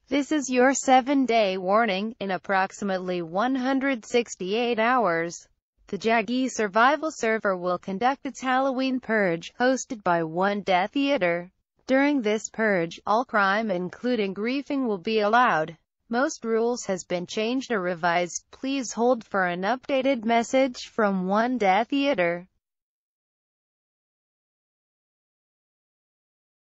This is your 7-day warning. In approximately 168 hours, the Jaggy Survival Server will conduct its Halloween Purge, hosted by One Death Theater. During this purge, all crime including griefing will be allowed. Most rules has been changed or revised. Please hold for an updated message from One Death Theater.